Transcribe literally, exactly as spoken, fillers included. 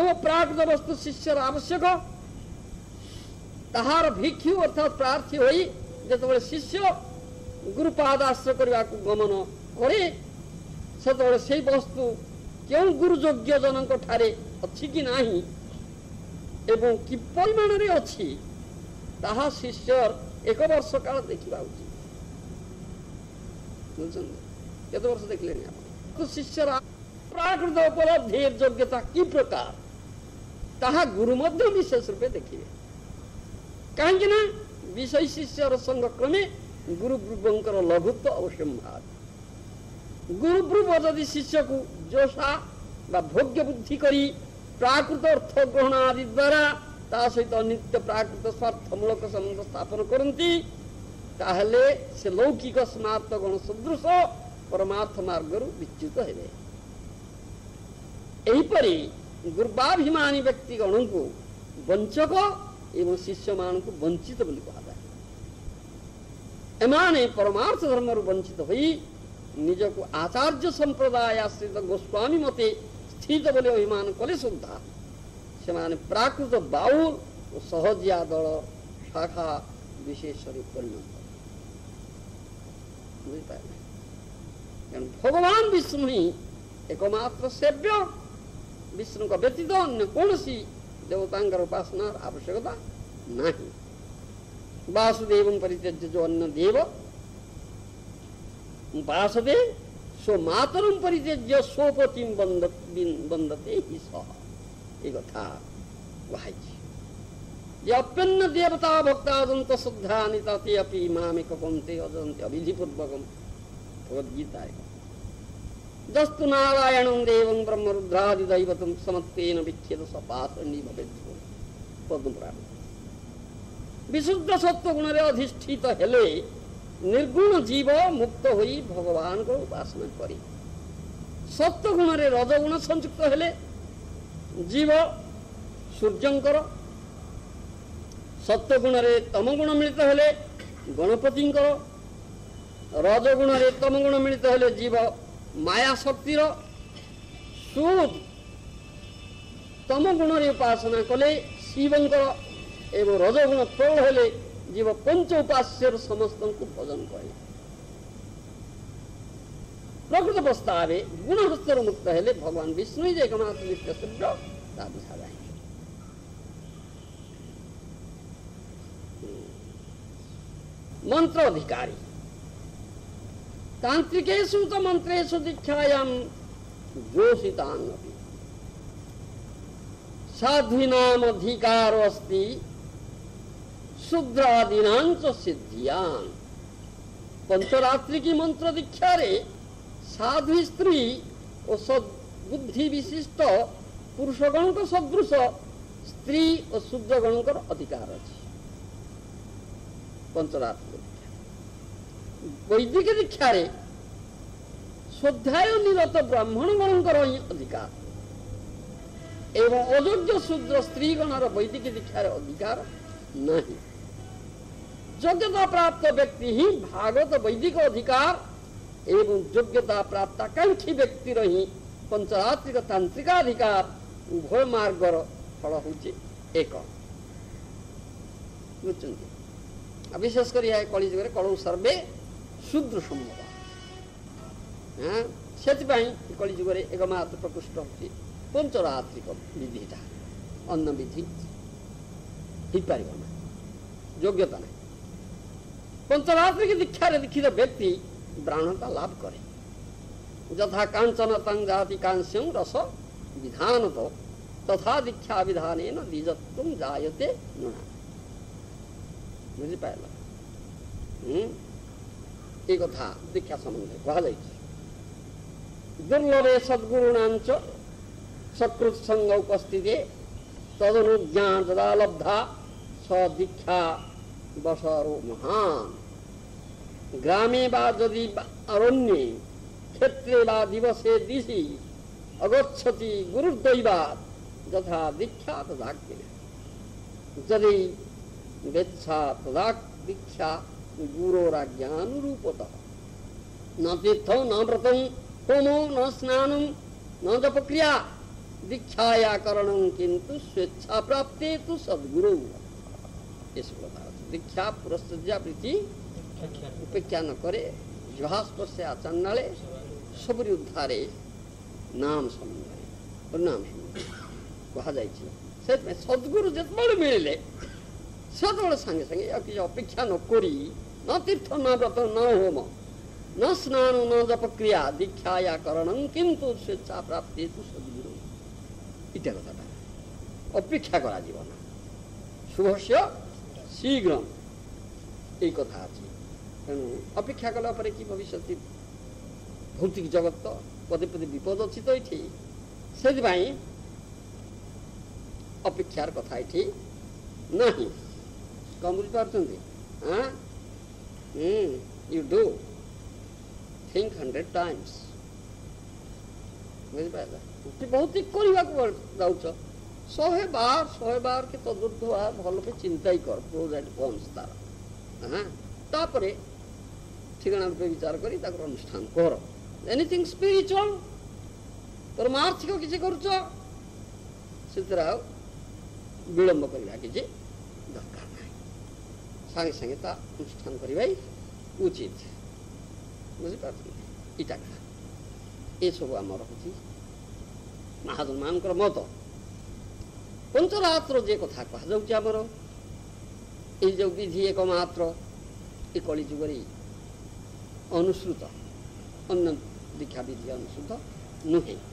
जो प्राकृत वस्तु शिष्यर आवश्यक ताहार भिक्षु अर्थात प्रार्थी होई जेतबेले शिष्य गुरुपाद आश्रय करने को गमन करे सेतबेले सेई वस्तु क्यों गुरुयोग्य जनक ठारे अच्छी कि नाही एवं कि परिमाण रे अच्छी ताहा शिष्यर एक वर्ष काल देखा उचित केते वर्ष देखले तो शिष्यर प्राकृत उपलब्धि योग्यता कि प्रकार ताहा गुरु मध्य विशेष रूपे देखिए कहीं ना विषय शिष्यर संग क्रमे गुरुब्रुवंकर लघुत्व अवश्यम्भात गुरुब्रुव यदि शिष्य को जोशा बा भोग्य बुद्धि करी प्राकृत अर्थ ग्रहण आदि द्वारा ता सहित नित्य प्राकृत स्वार्थमूलक संबंध स्थापन करती ताहले से लौकिक स्मार्त गण सदृश परमार्थ मार्ग विच्युत हेबे एहीपरि गुरुवाभिमानी व्यक्ति गण को वंचक एवं शिष्य मान को वंचित बोली कहा जाए एमाने परमार्थ धर्म वंचित होई निज को आचार्य संप्रदाय आश्रित गोस्वामी मते स्थित बोले अभिमान कले सुधा से माने प्राकृत बाउल और सहजिया दल शाखा विशेष परिणत भगवान विष्णु ही एकमात्र सेव्य विष्णु का व्यतीत अन्य कौन सी देवतांकर उपासना आवश्यकता नहीं वासुदेव परित्यज्य जो अन्य देव उपासते सो मातरम परित्यज्य स्वपतिम बंदते ही सह एक कथा वहायची जे अप्यन्न देवता भक्तादंत श्रद्धानिता ते अपि मामेक पंते अजंते अविधिपूर्वकम भगवद्गीता जस्तु नारायणं देवं ब्रह्मरुद्रादि दैवतं समत्तेन विच्छेद सपासनी भवेत् पद्मपुराण विशुद्ध सत्व गुण रे अधिष्ठित हेले निर्गुण जीव मुक्त होई भगवान को उपासना करी सत्व गुण रे रजगुण संयुक्त हेले जीव सूर्यंकर सत्व गुण रे तम गुण मिलित हेले गणपतिंकर रजगुण रे तम गुण मिलित हेले जीव माया शक्तिर सुद तम गुण रे उपासना कले शिवंकर एवं रजगुण प्रौढ़ हेले जीव पंच उपास्य समस्त को भजन करे प्रकृत प्रस्तावे गुणहस्तर मुक्त हेले भगवान विष्णु जे एकमात्र नित्य शुद्ध ता बुझा जाए मंत्र अधिकारी तांत्रिकेषु तो मंत्रेषु दीक्षायां जोषितांगपि साध्वीनाम अधिकार अस्ति शूद्रादीनां च सिद्धियां पंचरात्रि की मंत्र दीक्षा रे साध्वी स्त्री और सद्बुद्धि विशिष्ट पुरुषगण को सदृश स्त्री और शूद्रगण को अधिकार अच्छे पंचरात्रि वैदिक दीक्षा रे स्वाध्याय निरत ब्राह्मण गणकर अधिकार एवं अयोग्य शूद्र स्त्री गणर वैदिक दीक्षा रे अधिकार नहीं योग्यता प्राप्त व्यक्ति ही भागवत वैदिक अधिकार एवं योग्यता प्राप्त आकांक्षी व्यक्ति रही पंचरात्रिक तांत्रिकाधिकार उभय मार्गर फल होचे एक बुझुचंती विशेष कर कलिजुग कलौ सर्वे शूद्र संभव हाँ से कलिजुग एकमात्र प्रकृष्ट होती पंचरात्रिक विधिटा अन्न विधि हो पार योग्यता नहीं पंचरात्रिक दीक्षा दीक्षित व्यक्ति ब्राह्मणता लाभ करे यथा कांचन तंग जाति कांस्यं रस विधान तो तथा दीक्षा विधान द्विजत्वं जायते नृणाम् बुझिपार ये कथा दीक्षा संबंध कह दुर्लभे सद्गुरूणांच सकृत संग उपस्थिते तदनुज्ञान तदा लब्धा स दीक्षा बसरो महान ग्रामे बा यदि अरण्ये क्षेत्रे बा दिवसे दिशि अगच्छति गुरुर्दैवात् यथा दीक्षा तथा यदि वेत्सा तदा दीक्षा गुरोराज्ञानुरूपतः न तीर्थो न व्रतं होमो न स्नानं न जपक्रिया दीक्षाया करणं किंतु स्वेच्छा प्राप्ते तु सद्गुरु ये सब कथा अछि दीक्षा पुरस्त्या प्रीति उपेक्षा न करे जुहास्पर्शे आचन्नाले सबरी उद्धारे नाम सम्बन्धरे प्रणाम कहा जाइछि से सद्गुरु जेतबेले मिलिले सेतबेले संगे संगे कि अपेक्षा न करी न तीर्थ न व्रत न होम न स्नान न जप क्रिया दीक्षाया करणं किंतु स्वेच्छा प्राप्ति तु सद्गुरु इत्या कथाटा अपेक्षा करा जीवन शुभस्य शीघ्र এই কথা আছে তেणु अपेक्षा कला परे कि भविष्य भौतिक जगत तो पदे पदे विपद अच्छी तो ये से अपेक्षार कथा ये नहीं कम बुझीपार हाँ you do think hundred times बुझीपार भौतिक करने शहे बार शहे बार के तदुर्ध बार भल के चिंता ही कर प्रोज एंड कॉन्स तार हाँ तापरे ठिकाना रूपे विचार करी ताकर अनुष्ठान कर एनीथिंग स्पिरिचुअल परमार्थिक किसी करुच से विलंब करवा किसी दरकार ना सांगे सांगे ता अनुष्ठान करवा उचित बुझीपार इटा ये सब आम हूँ महाजन मान मत पंचरात्र जे कथा कहुमर ये जो विधि एकमात्र ये कली जुगरी अनुसृत अन्य दीक्षा विधि अनुसृत नुहे